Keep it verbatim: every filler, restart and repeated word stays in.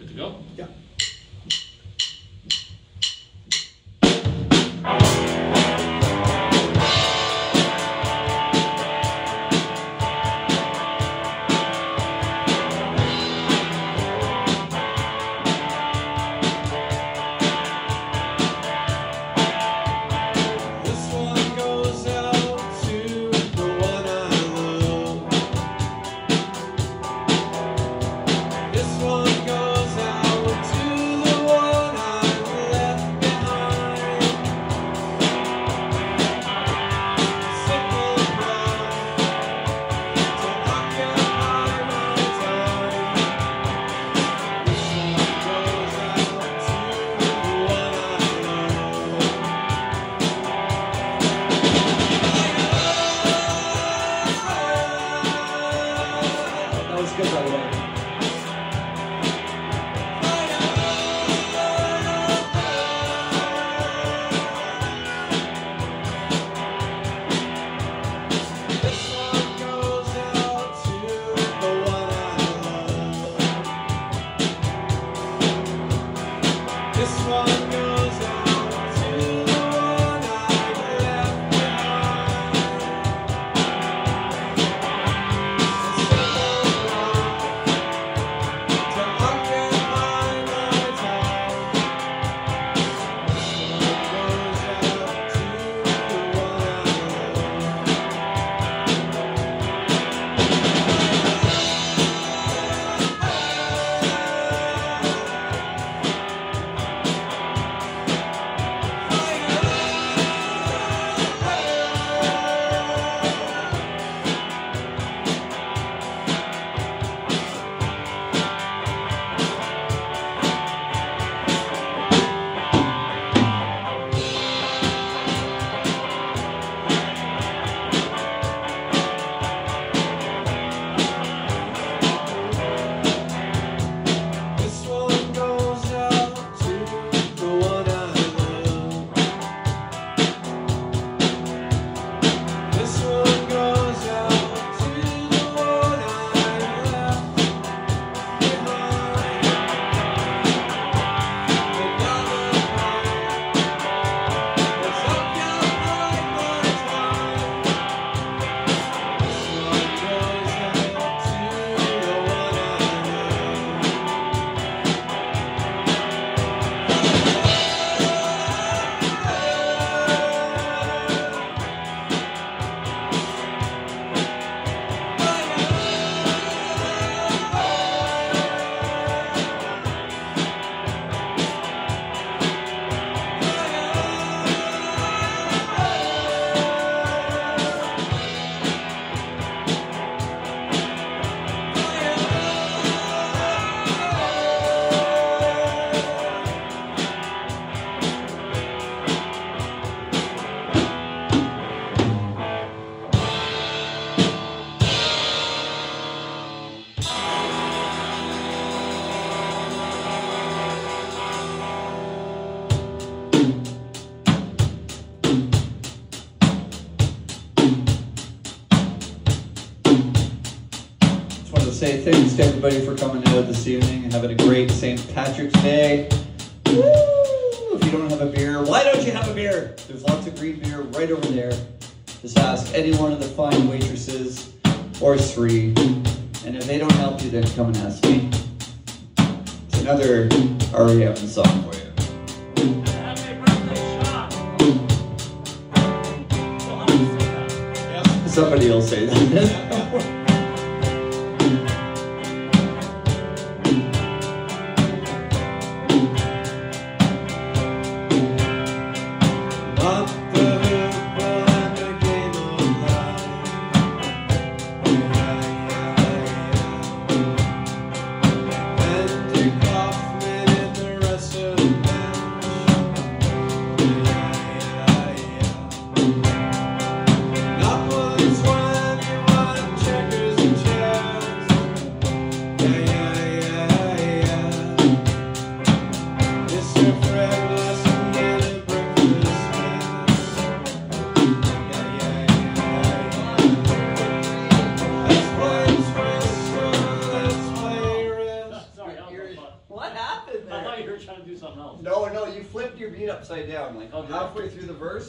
Good to go? Yeah. Say thanks to everybody for coming out this evening and having a great Saint Patrick's Day. Woo! If you don't have a beer, why don't you have a beer? There's lots of green beer right over there. Just ask any one of the fine waitresses or three. And if they don't help you, then come and ask me. It's another R E M song for you. Happy birthday, Sean. Somebody will say that. Check What happened I there? thought you were trying to do something else. No, no, you flipped your beat upside down, like Okay. halfway through the verse.